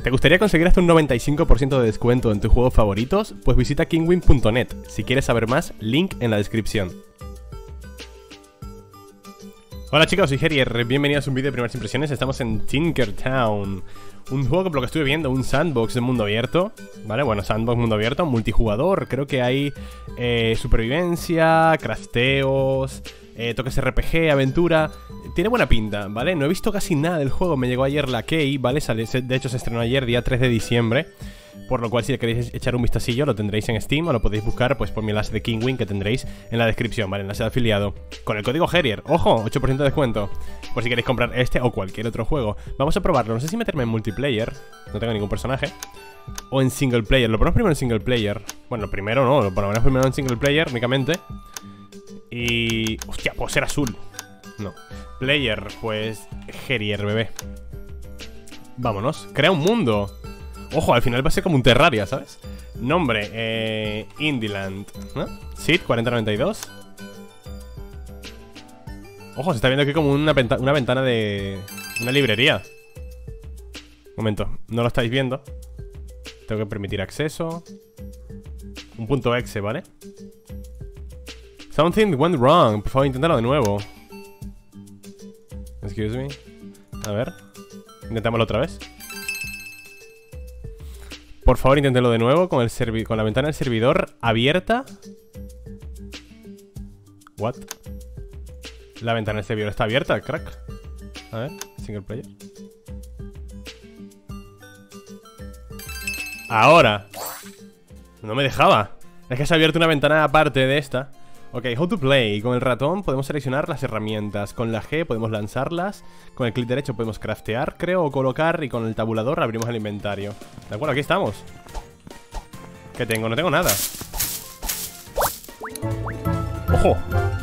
¿Te gustaría conseguir hasta un 95% de descuento en tus juegos favoritos? Pues visita kinwin.net. Si quieres saber más, link en la descripción. Hola chicos, soy Herier, bienvenidos a un vídeo de primeras impresiones. Estamos en Tinkertown, un juego que por lo que estuve viendo, un sandbox de mundo abierto. Vale, bueno, sandbox mundo abierto, multijugador. Creo que hay supervivencia, crafteos, toques RPG, aventura. Tiene buena pinta, ¿vale? No he visto casi nada del juego, me llegó ayer la key, ¿vale? De hecho se estrenó ayer, día 3 de diciembre. Por lo cual si le queréis echar un vistacillo lo tendréis en Steam o lo podéis buscar pues por mi enlace de Kinwin que tendréis en la descripción, ¿vale? Enlace de afiliado. Con el código Herier, ¡ojo! 8% de descuento. Por si queréis comprar este o cualquier otro juego. Vamos a probarlo, no sé si meterme en multiplayer. No tengo ningún personaje. O en single player, lo ponemos primero en single player. Bueno, primero no, lo ponemos primero en single player únicamente. Y... hostia, puedo ser azul. No. Player, pues... Herier, bebé. Vámonos. Crea un mundo. Ojo, al final va a ser como un Terraria, ¿sabes? Nombre, Indieland, ¿no? Seed 4092. Ojo, se está viendo aquí como una ventana de... una librería. Momento, no lo estáis viendo. Tengo que permitir acceso. Un punto exe, ¿vale? Something went wrong. Por favor, inténtalo de nuevo. Excuse me. A ver. Intentámoslo otra vez. Por favor, inténtelo de nuevo con la ventana del servidor abierta. What? La ventana del servidor está abierta, crack. A ver, single player. Ahora. No me dejaba. Es que se ha abierto una ventana aparte de esta. Ok, how to play. Con el ratón podemos seleccionar las herramientas. Con la G podemos lanzarlas. Con el clic derecho podemos craftear, creo, o colocar. Y con el tabulador abrimos el inventario. De acuerdo, aquí estamos. ¿Qué tengo? No tengo nada. ¡Ojo!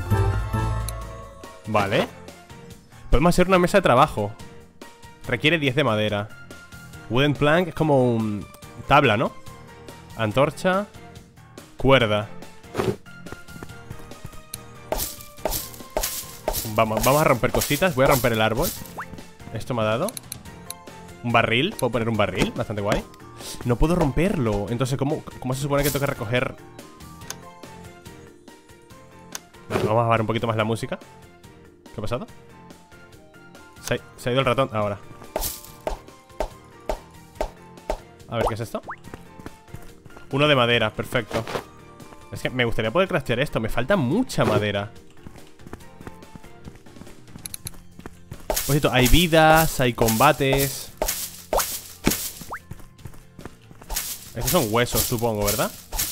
Vale. Podemos hacer una mesa de trabajo. Requiere 10 de madera. Wooden plank es como un... tabla, ¿no? Antorcha. Cuerda. Vamos a romper cositas. Voy a romper el árbol. Esto me ha dado un barril. Puedo poner un barril, bastante guay. No puedo romperlo. Entonces, ¿cómo se supone que tengo que recoger? Vale, vamos a bajar un poquito más la música. ¿Qué ha pasado? Se ha ido el ratón. Ahora. A ver, ¿qué es esto? Uno de madera, perfecto. Es que me gustaría poder craftear esto. Me falta mucha madera. Por cierto, hay vidas, hay combates. Estos son huesos, supongo, ¿verdad?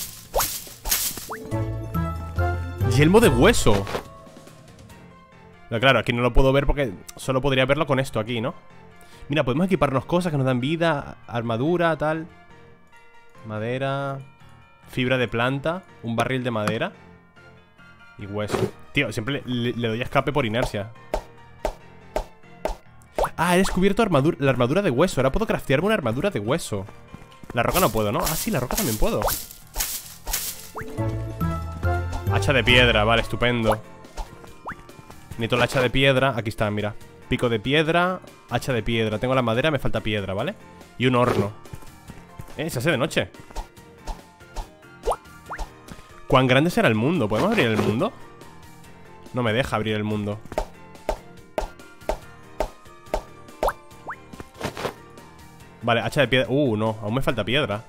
Yelmo de hueso. Pero claro, aquí no lo puedo ver porque solo podría verlo con esto aquí, ¿no? Mira, podemos equiparnos cosas que nos dan vida. Armadura, tal. Madera. Fibra de planta. Un barril de madera. Y hueso. Tío, siempre le doy a escape por inercia. Ah, he descubierto la armadura de hueso. Ahora puedo craftearme una armadura de hueso. La roca no puedo, ¿no? Ah, sí, la roca también puedo. Hacha de piedra, vale, estupendo. Necesito la hacha de piedra. Aquí está, mira. Pico de piedra, hacha de piedra. Tengo la madera, me falta piedra, ¿vale? Y un horno. Se hace de noche. ¿Cuán grande será el mundo? ¿Podemos abrir el mundo? No me deja abrir el mundo. Vale, hacha de piedra. No, aún me falta piedra.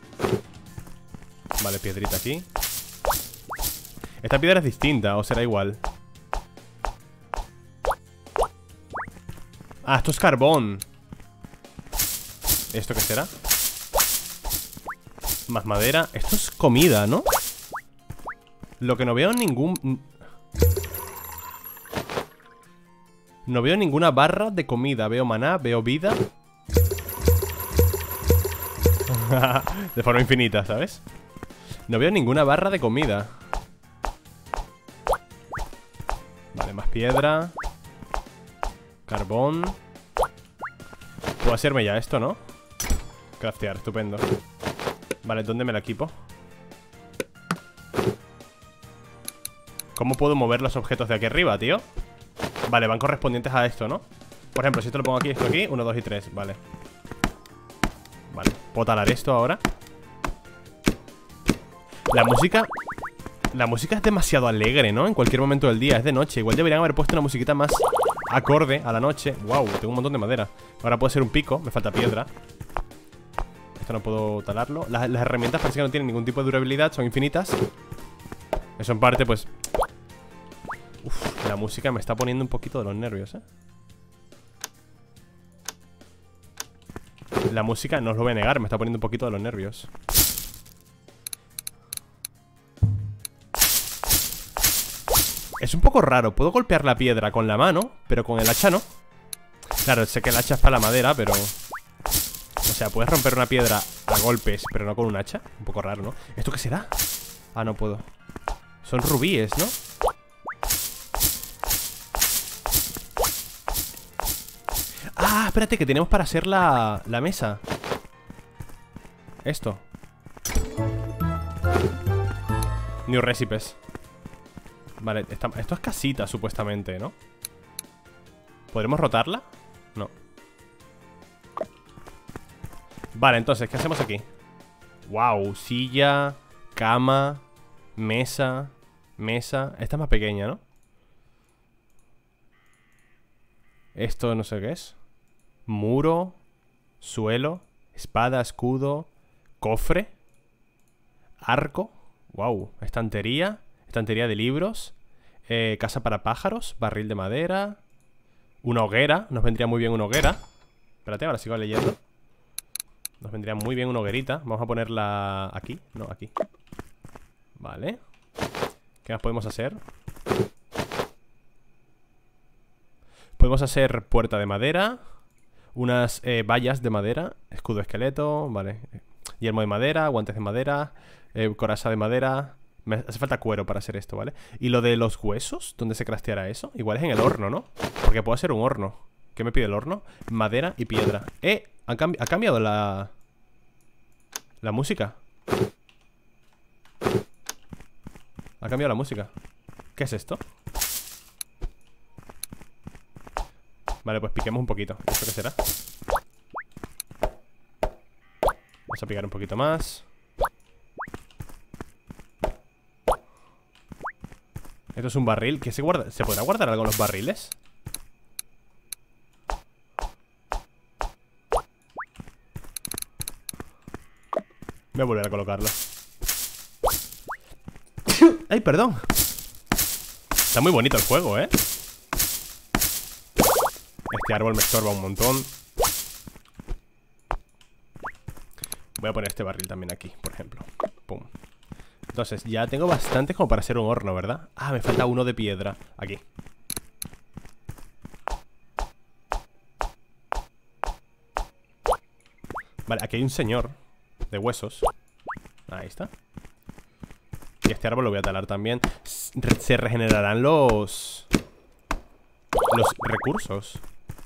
Vale, piedrita aquí. Esta piedra es distinta, o será igual. Ah, esto es carbón. ¿Esto qué será? Más madera. Esto es comida, ¿no? Lo que no veo en ningún... no veo ninguna barra de comida. Veo maná, veo vida. De forma infinita, ¿sabes? No veo ninguna barra de comida. Vale, más piedra. Carbón. Puedo hacerme ya esto, ¿no? Craftear, estupendo. Vale, ¿dónde me la equipo? ¿Cómo puedo mover los objetos de aquí arriba, tío? Vale, van correspondientes a esto, ¿no? Por ejemplo, si esto lo pongo aquí, esto aquí, 1, 2 y 3, vale. Puedo talar esto ahora. La música es demasiado alegre, ¿no? En cualquier momento del día, es de noche. Igual deberían haber puesto una musiquita más acorde a la noche. Wow, tengo un montón de madera. Ahora puede ser un pico, me falta piedra. Esto no puedo talarlo. Las herramientas parece que no tienen ningún tipo de durabilidad, son infinitas. Eso en parte, pues... Uf, la música me está poniendo un poquito de los nervios, ¿eh? La música, no os lo voy a negar, me está poniendo un poquito de los nervios. Es un poco raro, puedo golpear la piedra con la mano, pero con el hacha no. Claro, sé que el hacha es para la madera, pero... O sea, puedes romper una piedra a golpes, pero no con un hacha. Un poco raro, ¿no? ¿Esto qué será? Ah, no puedo. Son rubíes, ¿no? Ah, espérate, que tenemos para hacer la mesa. Esto. New recipes. Vale, esto es casita, supuestamente, ¿no? ¿Podremos rotarla? No. Vale, entonces, ¿qué hacemos aquí? Wow, silla, cama, mesa, mesa. Esta es más pequeña, ¿no? Esto no sé qué es. Muro, suelo, espada, escudo, cofre, arco. Wow, estantería. Estantería de libros. Casa para pájaros. Barril de madera. Una hoguera. Nos vendría muy bien una hoguera. Espérate, ahora sigo leyendo. Nos vendría muy bien una hoguerita. Vamos a ponerla aquí. No, aquí. Vale. ¿Qué más podemos hacer? Podemos hacer puerta de madera. Unas vallas de madera. Escudo esqueleto. Vale. Yelmo de madera. Guantes de madera. Coraza de madera. Me hace falta cuero para hacer esto, ¿vale? ¿Y lo de los huesos? ¿Dónde se crafteará eso? Igual es en el horno, ¿no? Porque puedo hacer un horno. ¿Qué me pide el horno? Madera y piedra. Ha cambiado la música. Ha cambiado la música. ¿Qué es esto? Vale, pues piquemos un poquito. ¿Esto qué será? Vamos a picar un poquito más. Esto es un barril. ¿Qué se guarda? ¿Se podrá guardar algo en los barriles? Voy a volver a colocarlo. ¡Ay, perdón! Está muy bonito el juego, ¿eh? Este árbol me estorba un montón. Voy a poner este barril también aquí, por ejemplo. Pum. Entonces, ya tengo bastantes como para hacer un horno, ¿verdad? Ah, me falta uno de piedra. Aquí. Vale, aquí hay un señor de huesos. Ahí está. Y este árbol lo voy a talar también. Se regenerarán los recursos.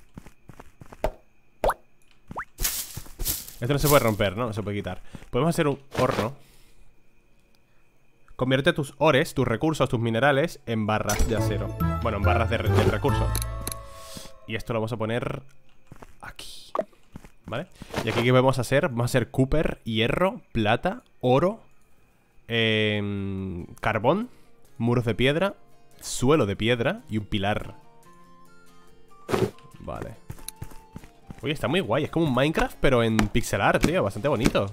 Esto no se puede romper, ¿no? No se puede quitar. Podemos hacer un horno. Convierte tus ores, tus recursos, tus minerales en barras de acero. Bueno, en barras del recurso. Y esto lo vamos a poner aquí. ¿Vale? Y aquí ¿qué vamos a hacer? Vamos a hacer cooper, hierro, plata, oro, carbón, muros de piedra, suelo de piedra y un pilar. Vale. Uy, está muy guay. Es como un Minecraft, pero en pixel art, tío. Bastante bonito.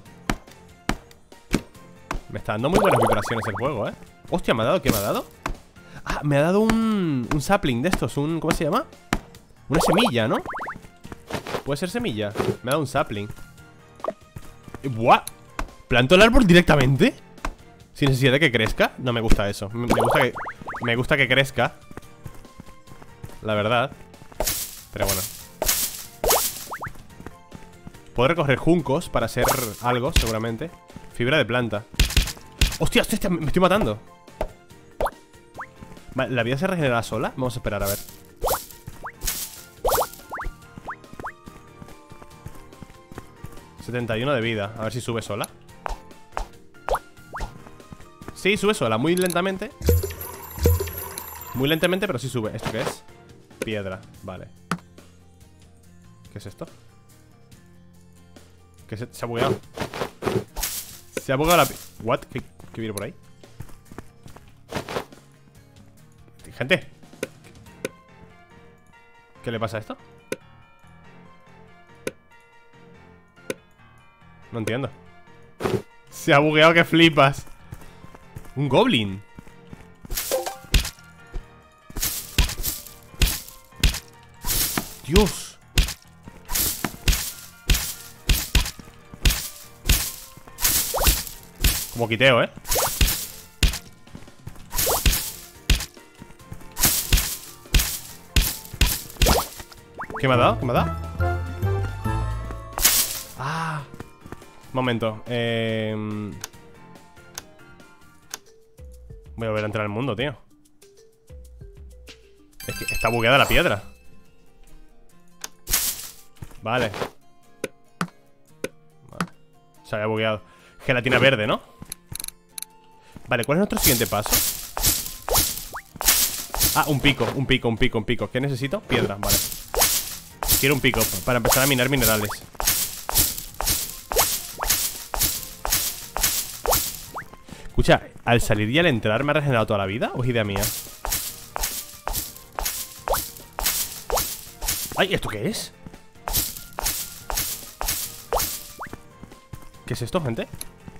Me está dando muy buenas vibraciones el juego, ¿eh? Hostia, ¿me ha dado? ¿Qué me ha dado? Ah, me ha dado un sapling de estos. ¿Cómo se llama? Una semilla, ¿no? ¿Puede ser semilla? Me ha dado un sapling. ¡Buah! ¿Planto el árbol directamente? ¿Sin necesidad de que crezca? No me gusta eso. Me gusta que crezca. La verdad. Pero bueno. Puedo recoger juncos para hacer algo, seguramente. Fibra de planta. ¡Hostia, hostia! Me estoy matando. Vale, ¿la vida se regenera sola? Vamos a esperar a ver. ...71 de vida, a ver si sube sola. Sí, sube sola, muy lentamente. Muy lentamente, pero sí sube. ¿Esto qué es? Piedra, vale. ¿Qué es esto? Que se ha bugueado. Se ha bugueado la... ¿What? ¿Qué viene por ahí? Gente. ¿Qué le pasa a esto? No entiendo. Se ha bugueado que flipas. Un goblin. Dios. Como quiteo, ¿eh? ¿Qué me ha dado? ¿Qué me ha dado? Ah. Momento. Voy a volver a entrar al mundo, tío. Es que está bugueada la piedra. Vale. Se había bugueado. Gelatina verde, ¿no? Vale, ¿cuál es nuestro siguiente paso? Ah, un pico. ¿Qué necesito? Piedra, vale. Quiero un pico para empezar a minar minerales. Escucha, al salir y al entrar me ha regenerado toda la vida. ¿O es idea mía? ¡Ay! ¿Esto qué es? ¿Qué es esto, gente?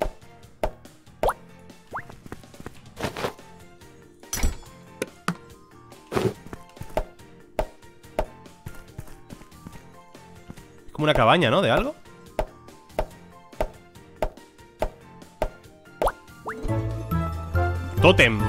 Es como una cabaña, ¿no? De algo. Tótem.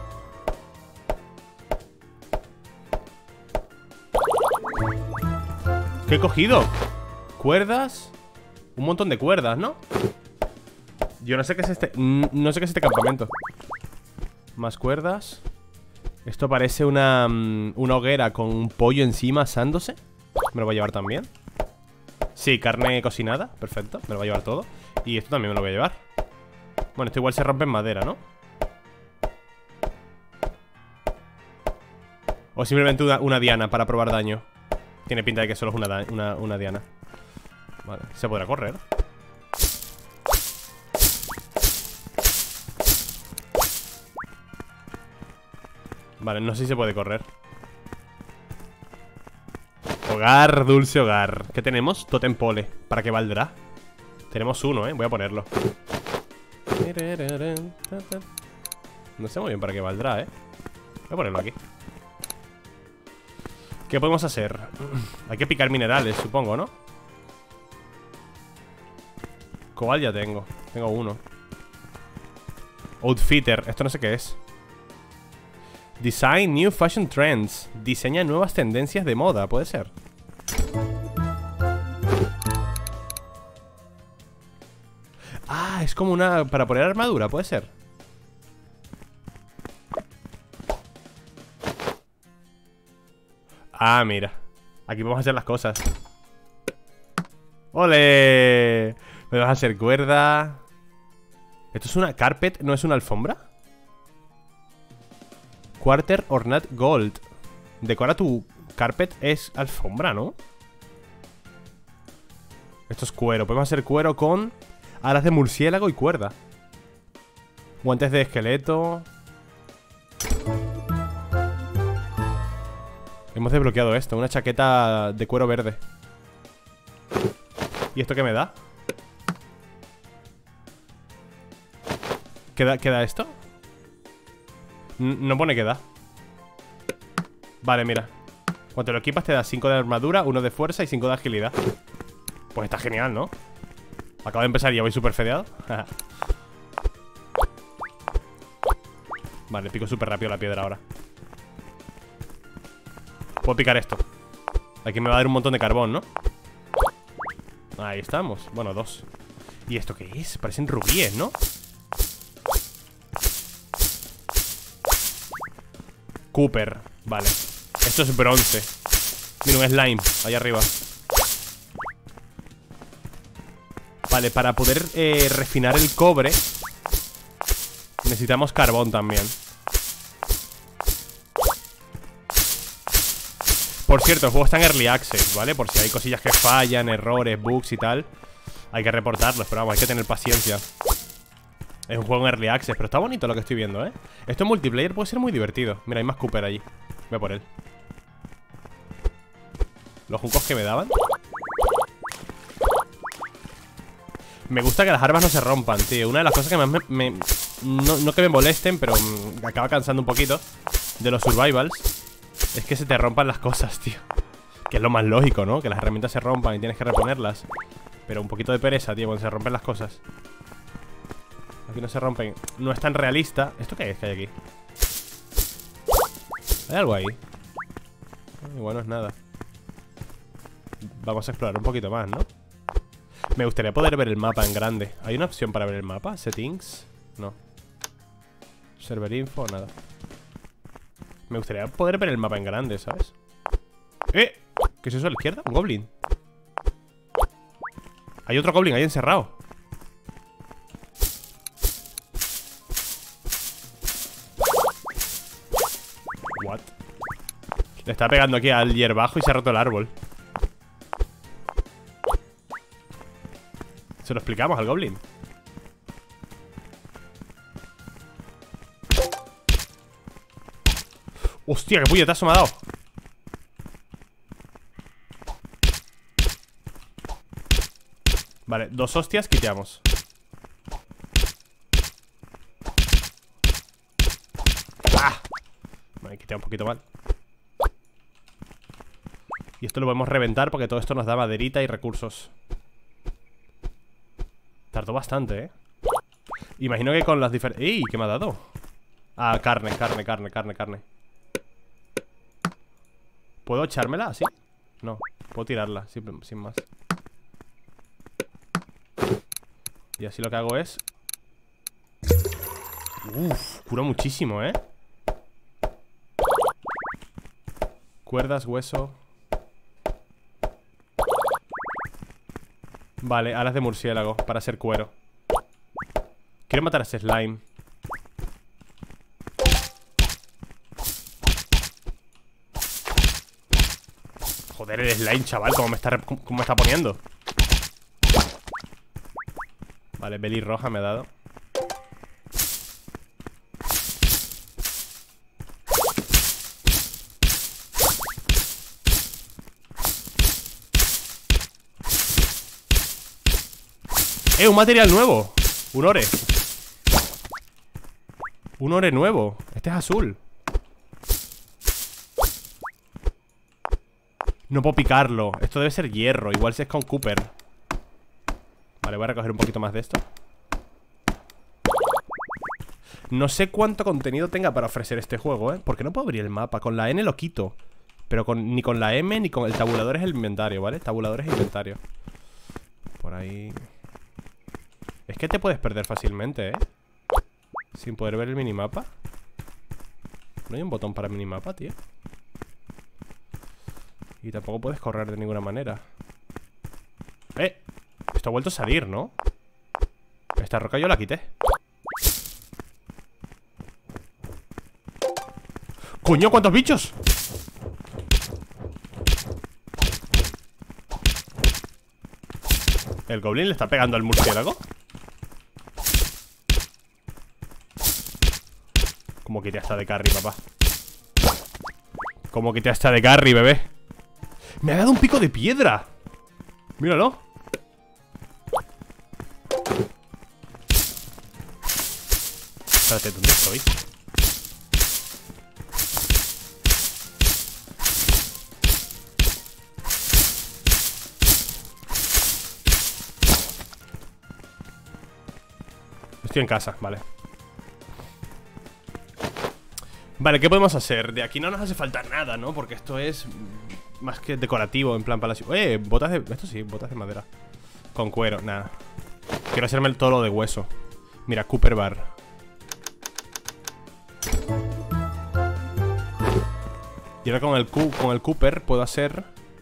¿Qué he cogido? Cuerdas. Un montón de cuerdas, ¿no? Yo no sé qué es este... No sé qué es este campamento. Más cuerdas. Esto parece una hoguera con un pollo encima asándose. Me lo voy a llevar también. Sí, carne cocinada. Perfecto, me lo voy a llevar todo. Y esto también me lo voy a llevar. Bueno, esto igual se rompe en madera, ¿no? O simplemente una diana para probar daño. Tiene pinta de que solo es una diana. Vale, se podrá correr. Vale, no sé si se puede correr. Hogar, dulce hogar. ¿Qué tenemos? Totem pole. ¿Para qué valdrá? Tenemos uno, voy a ponerlo. No sé muy bien para qué valdrá, Voy a ponerlo aquí. ¿Qué podemos hacer? Hay que picar minerales, supongo, ¿no? Cobalt ya tengo. Tengo uno. Outfitter. Esto no sé qué es. Design new fashion trends. Diseña nuevas tendencias de moda. Puede ser. Ah, es como una... para poner armadura. Puede ser. Ah, mira. Aquí podemos hacer las cosas. ¡Ole! Podemos hacer cuerda. ¿Esto es una carpet? ¿No es una alfombra? Quarter ornate gold. Decora tu carpet. Es alfombra, ¿no? Esto es cuero. Podemos hacer cuero con alas de murciélago y cuerda. Guantes de esqueleto. Hemos desbloqueado esto. Una chaqueta de cuero verde. ¿Y esto qué me da? ¿Qué da esto? No pone qué da. Vale, mira. Cuando lo equipas te da 5 de armadura, 1 de fuerza y 5 de agilidad. Pues está genial, ¿no? Acabo de empezar y ya voy súper fedeado. Vale, pico súper rápido la piedra ahora. Puedo picar esto. Aquí me va a dar un montón de carbón, ¿no? Ahí estamos. Bueno, 2. ¿Y esto qué es? Parecen rubíes, ¿no? Cooper. Vale. Esto es bronce. Mira, un slime ahí arriba. Vale, para poder refinar el cobre necesitamos carbón también. Por cierto, el juego está en Early Access, ¿vale? Por si hay cosillas que fallan, errores, bugs y tal. Hay que reportarlos, pero vamos, hay que tener paciencia. Es un juego en Early Access, pero está bonito lo que estoy viendo, ¿eh? Esto en multiplayer puede ser muy divertido. Mira, hay más Cooper allí. Voy a por él. Los juncos que me daban. Me gusta que las armas no se rompan, tío. Una de las cosas que más no que me molesten, pero me acaba cansando un poquito de los survivals es que se te rompan las cosas, tío. Que es lo más lógico, ¿no? Que las herramientas se rompan y tienes que reponerlas. Pero un poquito de pereza, tío, cuando se rompen las cosas. Aquí no se rompen. No es tan realista. ¿Esto qué es que hay aquí? ¿Hay algo ahí? Igual no es nada. Vamos a explorar un poquito más, ¿no? Me gustaría poder ver el mapa en grande. ¿Hay una opción para ver el mapa? ¿Settings? No. Server info, nada. Me gustaría poder ver el mapa en grande, ¿sabes? ¿Qué es eso a la izquierda? ¿Un goblin? Hay otro goblin ahí encerrado. What? Le está pegando aquí al hierbajo y se ha roto el árbol. Se lo explicamos al goblin. Hostia, qué puñetazo me ha dado. Vale, 2 hostias, quiteamos. ¡Ah! Me he quitado un poquito mal. Y esto lo podemos reventar porque todo esto nos da maderita y recursos. Tardó bastante, ¿eh? Imagino que con las diferentes... ¡Ey! ¿Qué me ha dado? Ah, carne. ¿Puedo echármela así? No, puedo tirarla, sin más. Y así lo que hago es... Uf, cura muchísimo, ¿eh? Cuerdas, hueso. Vale, alas de murciélago para hacer cuero. Quiero matar a ese slime. Joder, el slime, chaval, cómo me está poniendo. Vale, belly roja me ha dado. Un material nuevo. Un ore. Un ore nuevo. Este es azul. No puedo picarlo. Esto debe ser hierro. Igual si es con Cooper. Vale, voy a recoger un poquito más de esto. No sé cuánto contenido tenga para ofrecer este juego, ¿eh? Porque no puedo abrir el mapa. Con la N lo quito. Pero ni con la M ni con el tabulador es el inventario, ¿vale? Tabulador es inventario. Por ahí... Es que te puedes perder fácilmente, ¿eh? Sin poder ver el minimapa. No hay un botón para minimapa, tío. Y tampoco puedes correr de ninguna manera. Esto ha vuelto a salir, ¿no? Esta roca yo la quité. ¡Coño, cuántos bichos! ¿El goblin le está pegando al murciélago? Como que te está de carry, papá. Como que te está de carry, bebé. Me ha dado un pico de piedra. Míralo. Espérate, ¿dónde estoy? Estoy en casa, vale. Vale, ¿qué podemos hacer? De aquí no nos hace falta nada, ¿no? Porque esto es más que decorativo, en plan palacio. Botas de... Esto sí, botas de madera. Con cuero, nada. Quiero hacerme todo lo de hueso. Mira, Cooper Bar. Y ahora con el Cooper puedo hacer...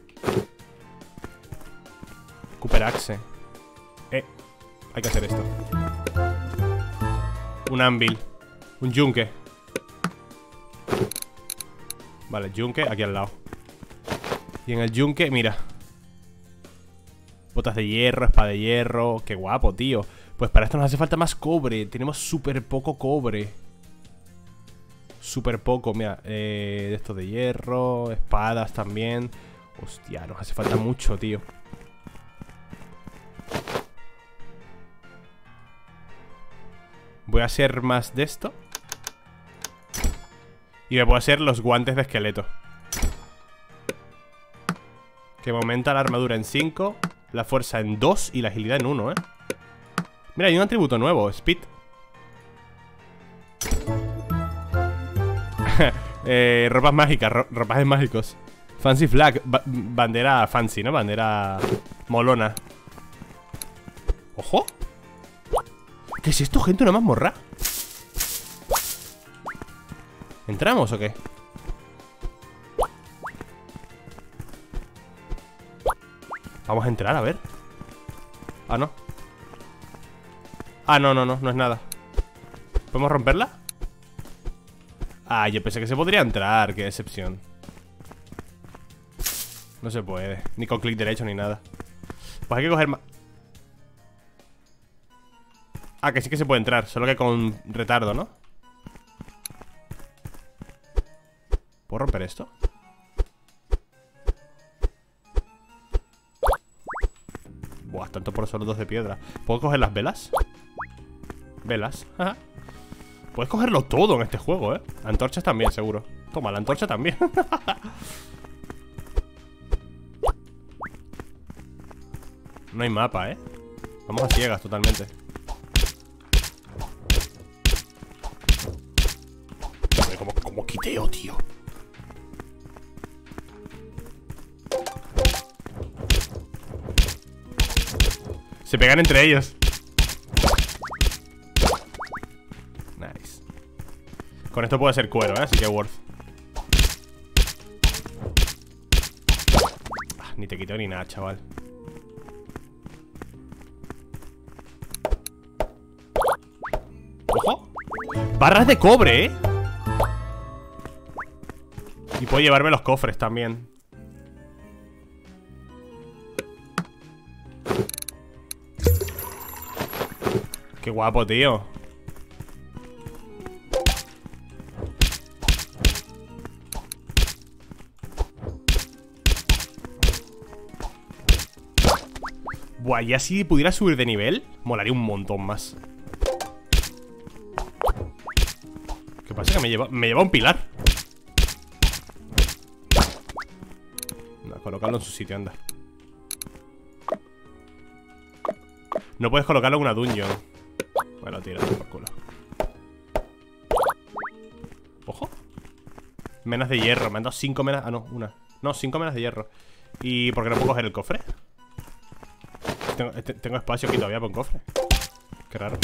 Cooper Axe. Hay que hacer esto. Un anvil. Un yunque. Vale, yunque aquí al lado. Y en el yunque, mira. Botas de hierro, espada de hierro. Qué guapo, tío. Pues para esto nos hace falta más cobre. Tenemos súper poco cobre. Súper poco, mira. De esto de hierro, espadas también. Hostia, nos hace falta mucho, tío. Voy a hacer más de esto. Y me puedo hacer los guantes de esqueleto, que me aumenta la armadura en 5, la fuerza en 2 y la agilidad en 1, Mira, hay un atributo nuevo, Speed. Ropas mágicas, ropajes mágicos. Fancy flag, bandera fancy, ¿no? Bandera molona. ¡Ojo! ¿Qué es esto, gente? ¿Una mazmorra? ¿Entramos o qué? Vamos a entrar, a ver. Ah, no. Ah, no es nada. ¿Podemos romperla? Ah, yo pensé que se podría entrar. Qué decepción. No se puede, ni con clic derecho ni nada. Pues hay que coger más. Ah, que sí que se puede entrar, solo que con retardo, ¿no? ¿Puedo romper esto? Buah, tanto por solo 2 de piedra. ¿Puedo coger las velas? Velas, ajá. Puedes cogerlo todo en este juego, Antorchas también, seguro. Toma, la antorcha también. No hay mapa, Vamos a ciegas totalmente. Como quiteo, tío. Se pegan entre ellos. Nice. Con esto puede ser cuero, así que worth. Ni te quito ni nada, chaval. ¡Ojo! Barras de cobre, Y puedo llevarme los cofres también. Qué guapo, tío. Buah, y así pudiera subir de nivel, molaría un montón más. ¿Qué pasa? Que me lleva un pilar. No, colocarlo en su sitio, anda. No puedes colocarlo en una dungeon. Bueno, tira por culo. Ojo. Menas de hierro, me han dado 5 menas. Ah, no, una. No, 5 menas de hierro. ¿Y por qué no puedo coger el cofre? Tengo espacio aquí todavía para un cofre. Qué raro.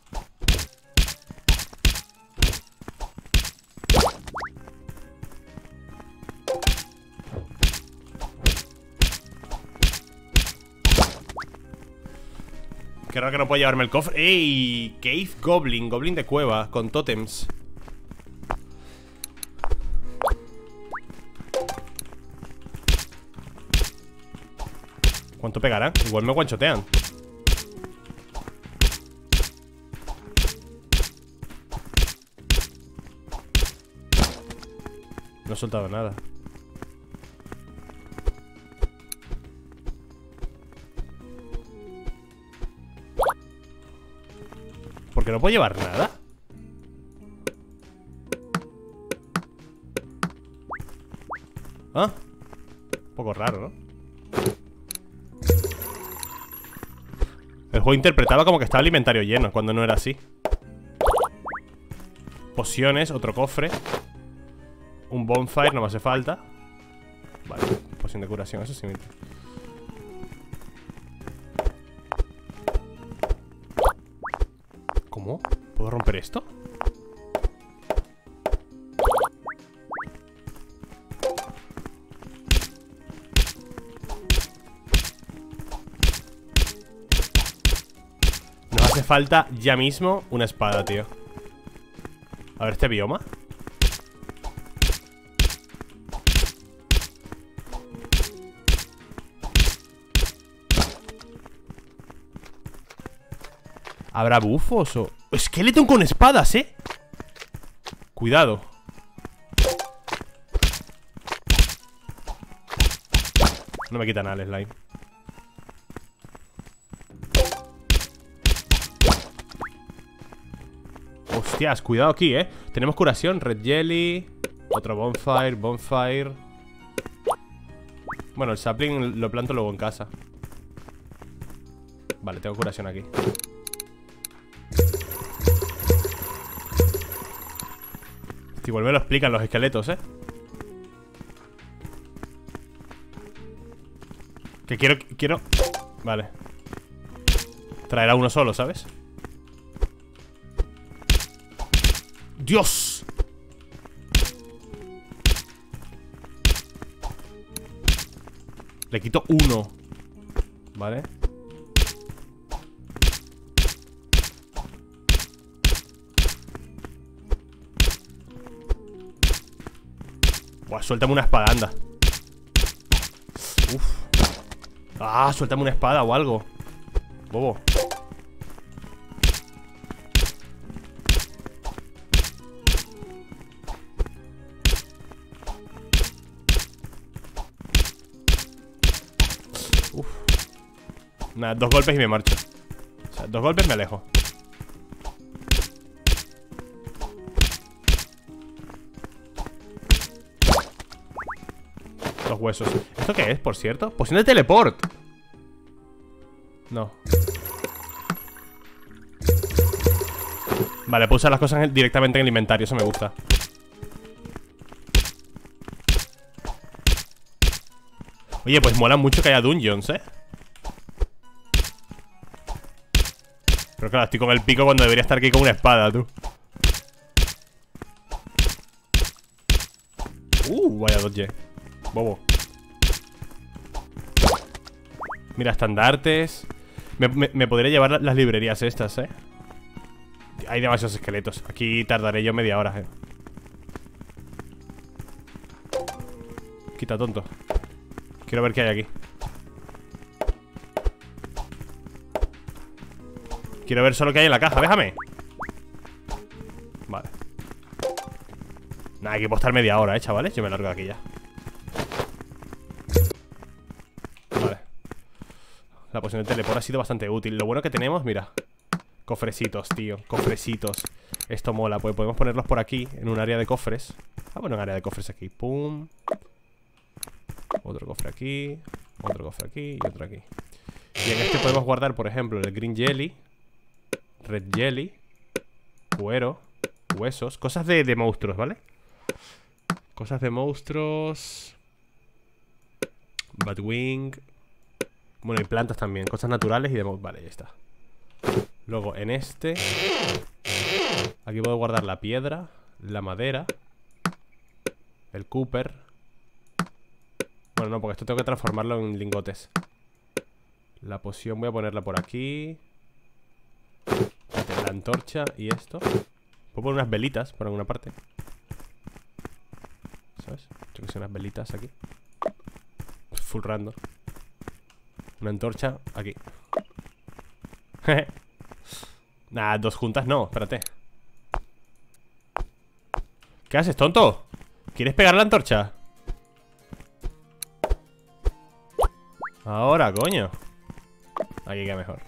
Qué raro que no puedo llevarme el cofre. ¡Ey! Cave Goblin, Goblin de cueva, con tótems. ¿Cuánto pegarán? Igual me guanchotean. No he soltado nada. ¿Por qué no puedo llevar nada? Ah, un poco raro, ¿no? El juego interpretaba como que estaba el inventario lleno, cuando no era así. Pociones, otro cofre. Un bonfire, no me hace falta. Vale, poción de curación, eso sí me... ¿Cómo? ¿Puedo romper esto? Nos hace falta ya mismo una espada, tío. A ver este bioma. ¿Habrá bufos o...? ¡Skeleton con espadas, eh! Cuidado. No me quita nada el slime. Hostias, cuidado aquí, eh. Tenemos curación, red jelly. Otro bonfire. Bueno, el sapling lo planto luego en casa. Vale, tengo curación aquí. Igual me lo explican los esqueletos, eh. Que quiero... Vale. Traerá uno solo, ¿sabes? ¡Dios! Le quito uno. Vale. Buah, suéltame una espada, anda. Uf. Ah, suéltame una espada o algo. Bobo. Uf. Nada, 2 golpes y me marcho. O sea, 2 golpes me alejo. Los huesos. ¿Esto qué es, por cierto? Poción de teleport. No. Vale, puedo usar las cosas directamente en el inventario. Eso me gusta. Oye, pues mola mucho que haya dungeons, ¿eh? Pero claro, estoy con el pico cuando debería estar aquí con una espada, tú. Vaya dodge. Bobo. Mira, estandartes. Me podría llevar las librerías estas, ¿eh? Hay demasiados esqueletos. Aquí tardaré yo media hora, ¿eh? Quita, tonto. Quiero ver qué hay aquí. Quiero ver solo qué hay en la caja, déjame. Vale. Nada, hay que postar media hora, chavales. Yo me largo de aquí ya. Vale. La poción de teleport ha sido bastante útil. Lo bueno que tenemos, mira. Cofrecitos, tío, cofrecitos. Esto mola, pues podemos ponerlos por aquí. En un área de cofres. Ah, bueno, en área de cofres aquí, pum. Otro cofre aquí. Otro cofre aquí y otro aquí. Y en este podemos guardar, por ejemplo, el green jelly, red jelly, cuero, huesos. Cosas de monstruos, ¿vale? Cosas de monstruos. Batwing. Bueno, y plantas también, cosas naturales y de... Vale, ya está. Luego en este aquí puedo guardar la piedra, la madera, el cooper. Bueno, no, porque esto tengo que transformarlo en lingotes. La poción voy a ponerla por aquí. La antorcha y esto. Puedo poner unas velitas por alguna parte, ¿sabes? Yo que sé, unas velitas aquí. Full random. Una antorcha aquí. Nah, 2 juntas no, espérate. ¿Qué haces, tonto? ¿Quieres pegar la antorcha? Ahora, coño. Aquí queda mejor.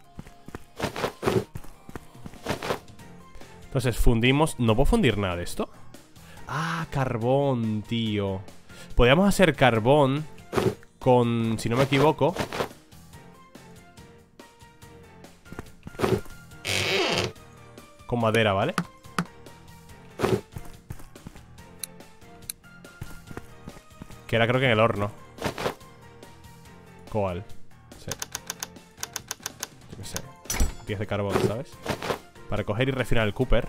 Entonces fundimos. ¿No puedo fundir nada de esto? Ah, carbón, tío. Podríamos hacer carbón con, si no me equivoco, con madera, ¿vale? Que era creo que en el horno. Coal. Sí. Yo qué sé. 10 de carbón, ¿sabes? Para coger y refinar el cooper.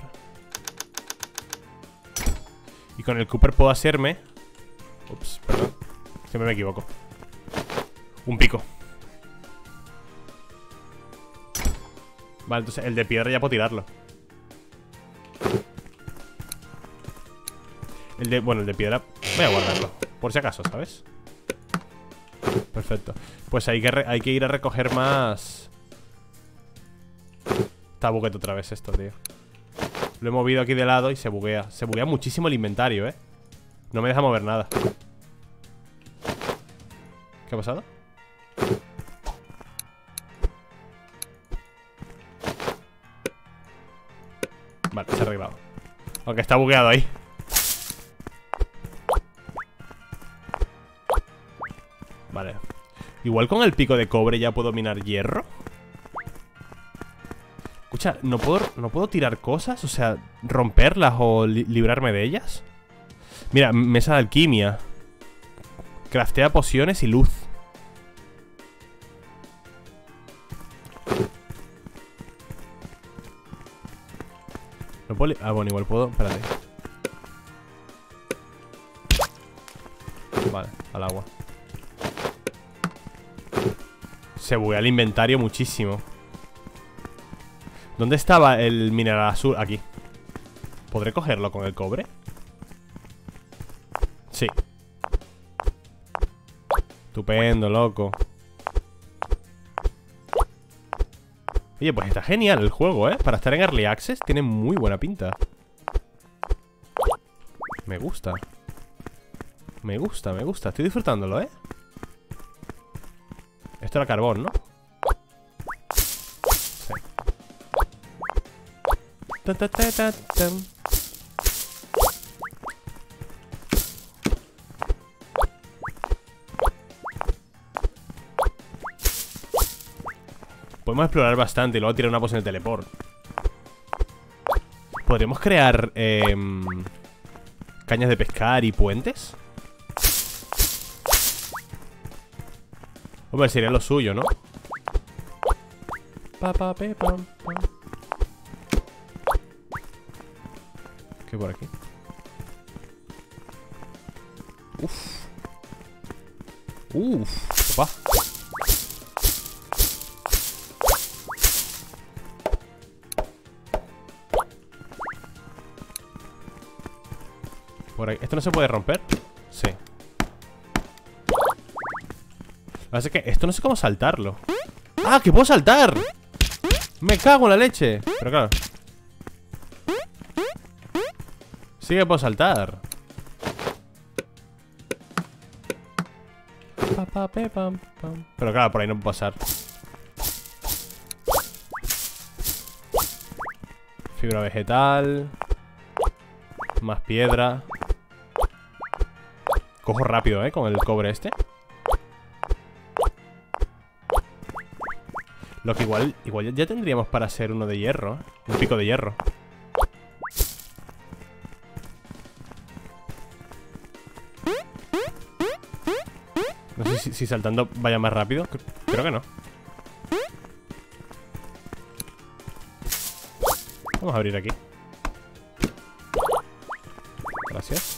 Y con el cooper puedo hacerme... Ups, perdón. Siempre me equivoco. Un pico. Vale, entonces el de piedra ya puedo tirarlo. Bueno, el de piedra voy a guardarlo, por si acaso, ¿sabes? Perfecto. Pues hay que ir a recoger más Está bugueado otra vez esto, tío. Lo he movido aquí de lado y se buguea. Se buguea muchísimo el inventario, No me deja mover nada. ¿Qué ha pasado? Vale, se ha arreglado. Aunque está bugueado ahí. Vale. Igual con el pico de cobre ya puedo minar hierro. Escucha, ¿no puedo tirar cosas? O sea, romperlas o librarme de ellas. Mira, mesa de alquimia. Craftea pociones y luz. No puedo... Ah, bueno, igual puedo... Espérate. Vale, al agua. Se buguea el inventario muchísimo. ¿Dónde estaba el mineral azul? Aquí. ¿Podré cogerlo con el cobre? Sí. Estupendo, loco. Oye, pues está genial el juego, Para estar en Early Access tiene muy buena pinta. Me gusta. Me gusta, me gusta. Estoy disfrutándolo, Esto era carbón, ¿no? Sí. Podemos explorar bastante y luego tirar una poción de teleport. ¿Podríamos crear cañas de pescar y puentes? Hombre, sería lo suyo, ¿no? ¿Qué por aquí? Uf. Uf, papá. Por ahí. ¿Esto no se puede romper? Sí. Así que esto no sé cómo saltarlo. ¡Ah, que puedo saltar! ¡Me cago en la leche! Pero claro. Sí que puedo saltar. Pero claro, por ahí no puedo pasar. Fibra vegetal. Más piedra. Cojo rápido, con el cobre este. Lo que igual ya tendríamos para hacer uno de hierro, un pico de hierro. No sé si saltando vaya más rápido. Creo que no. Vamos a abrir aquí. Gracias.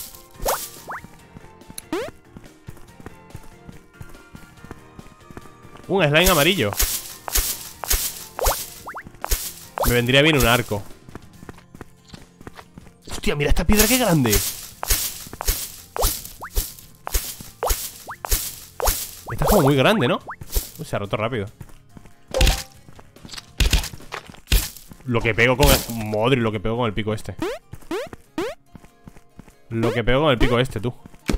Un slime amarillo. Me vendría bien un arco. Hostia, mira esta piedra qué grande. Esta es como muy grande, ¿no? Uy, se ha roto rápido. Lo que pego con el... Madre, lo que pego con el pico este. Lo que pego con el pico este, tú.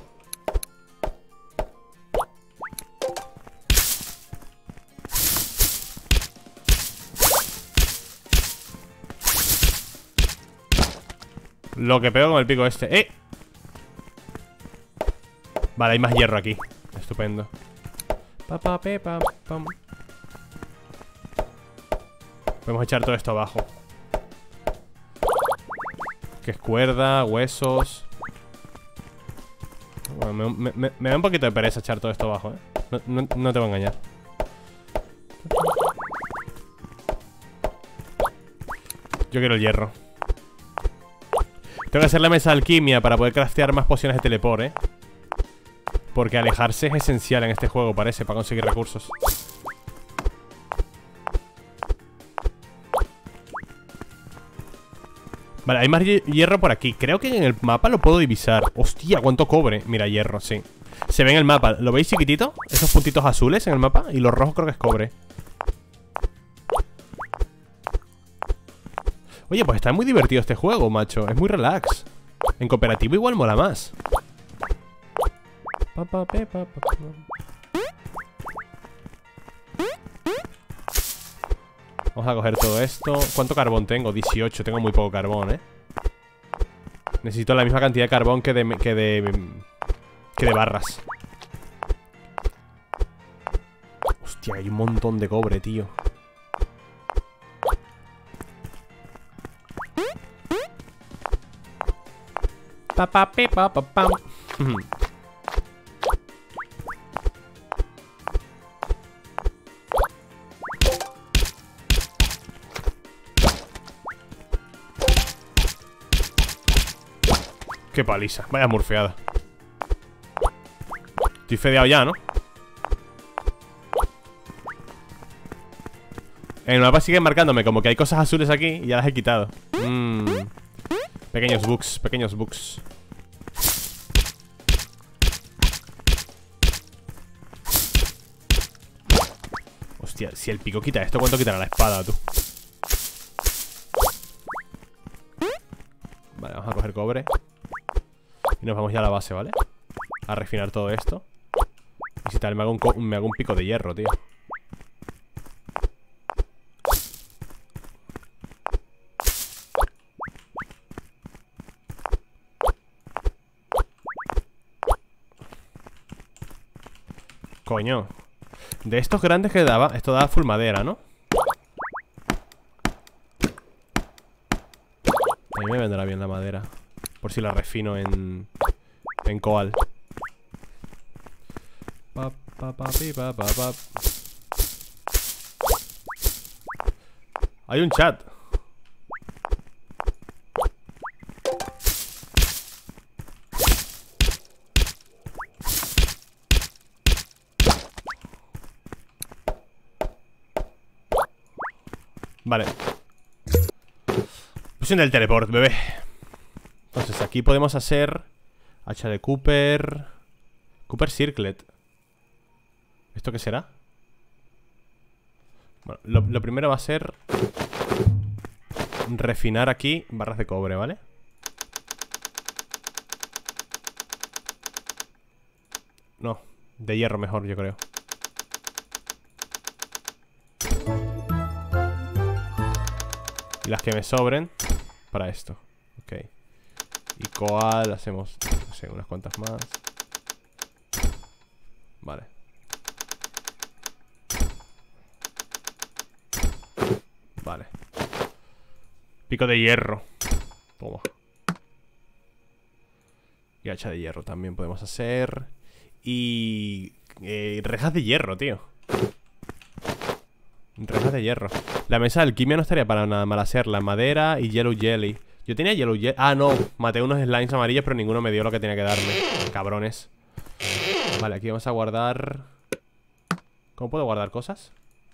Lo que pego con el pico este. Vale, hay más hierro aquí. Estupendo. Podemos echar todo esto abajo. Que es cuerda, huesos. Bueno, me da un poquito de pereza echar todo esto abajo, no te voy a engañar. Yo quiero el hierro. Tengo que hacer la mesa de alquimia para poder craftear más pociones de teleport, porque alejarse es esencial en este juego, parece, para conseguir recursos. Vale, hay más hierro por aquí. Creo que en el mapa lo puedo divisar. Hostia, cuánto cobre. Mira, hierro, sí. Se ve en el mapa. ¿Lo veis chiquitito? Esos puntitos azules en el mapa. Y los rojos creo que es cobre. Oye, pues está muy divertido este juego, macho. Es muy relax. En cooperativo igual mola más. Vamos a coger todo esto. ¿Cuánto carbón tengo? 18, tengo muy poco carbón, Necesito la misma cantidad de carbón que de barras. Hostia, hay un montón de cobre, tío. Pam. Qué paliza, vaya murfeada. Estoy fedeado ya, ¿no? En el mapa sigue marcándome como que hay cosas azules aquí y ya las he quitado. Pequeños bugs, pequeños bugs. Hostia, si el pico quita esto, ¿cuánto quitará la espada, tú? Vale, vamos a coger cobre. Y nos vamos ya a la base, ¿vale? A refinar todo esto. Y si tal, me hago un pico de hierro, tío. Coño. De estos grandes que daba, esto daba full madera, ¿no? A mí me vendrá bien la madera. Por si la refino en coal. Hay un chat. Vale. Fusión del teleport, bebé. Entonces aquí podemos hacer hacha de Cooper. Cooper Circlet. ¿Esto qué será? Bueno, lo primero va a ser refinar aquí barras de cobre, ¿vale? No, de hierro mejor, yo creo. Y las que me sobren para esto. Ok. Y coal hacemos, no sé, unas cuantas más. Vale. Vale. Pico de hierro. Toma. Y hacha de hierro también podemos hacer. Y rejas de hierro, tío. Rejas de hierro. La mesa de alquimia no estaría para nada mal hacerla. Madera y yellow jelly. Yo tenía yellow jelly. Ah, no. Maté unos slimes amarillos, pero ninguno me dio lo que tenía que darme. Cabrones. Vale, aquí vamos a guardar. ¿Cómo puedo guardar cosas?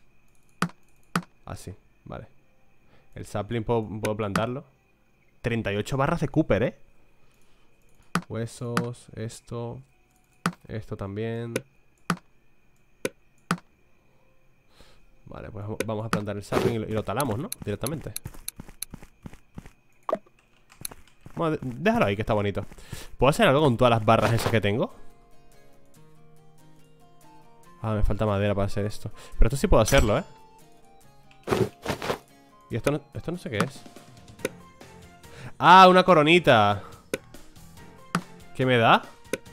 Así, vale. El sapling puedo plantarlo. 38 barras de Cooper, Huesos, esto. Esto también. Vale, pues vamos a plantar el sapling y lo talamos, ¿no? Directamente. Bueno, déjalo ahí, que está bonito. ¿Puedo hacer algo con todas las barras esas que tengo? Ah, me falta madera para hacer esto. Pero esto sí puedo hacerlo, Y esto no sé qué es. Ah, una coronita. ¿Qué me da?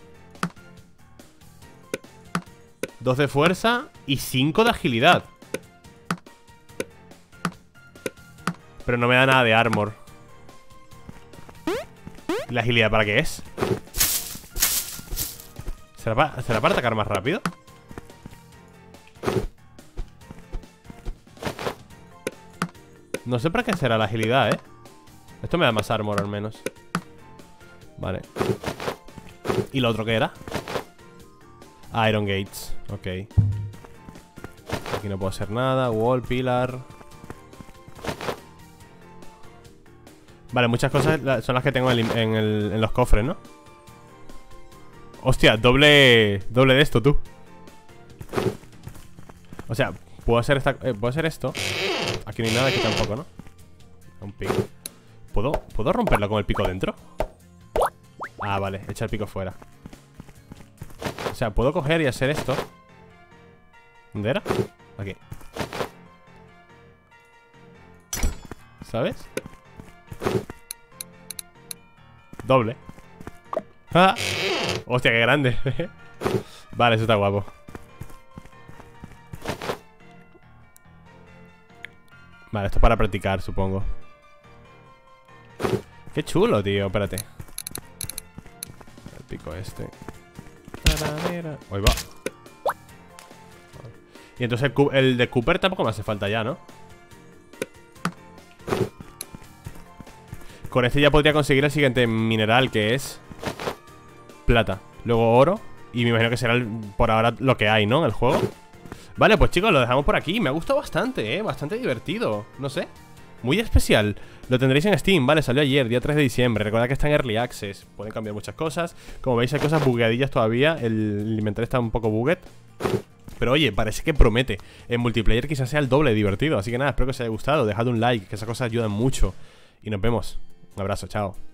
2 de fuerza y 5 de agilidad. Pero no me da nada de armor. ¿La agilidad para qué es? ¿Será para atacar más rápido? No sé para qué será la agilidad, Esto me da más armor al menos. Vale. ¿Y lo otro qué era? Iron Gates. Ok. Aquí no puedo hacer nada. Wall, pilar. Vale, muchas cosas son las que tengo en los cofres, ¿no? Hostia, doble de esto, tú. O sea, puedo hacer esto. Aquí no hay nada, aquí tampoco, ¿no? Un pico. ¿Puedo romperlo con el pico dentro? Ah, vale, echa el pico fuera. O sea, puedo coger y hacer esto. ¿Dónde era? Aquí. ¿Sabes? Doble. ¡Ah! Hostia, qué grande. Vale, eso está guapo. Vale, esto es para practicar, supongo. Qué chulo, tío, espérate. El pico este. Ahí va. Y entonces el de Cooper tampoco me hace falta ya, ¿no? Con este ya podría conseguir el siguiente mineral, que es plata. Luego oro. Y me imagino que será por ahora lo que hay, ¿no? En el juego. Vale, pues chicos, lo dejamos por aquí. Me ha gustado bastante, bastante divertido. No sé, muy especial. Lo tendréis en Steam, vale, salió ayer, día 3 de diciembre. Recordad que está en Early Access. Pueden cambiar muchas cosas. Como veis hay cosas bugueadillas todavía. El inventario está un poco bugged. Pero oye, parece que promete. En multiplayer quizás sea el doble de divertido. Así que nada, espero que os haya gustado. Dejad un like, que esas cosas ayudan mucho. Y nos vemos. Un abrazo, chao.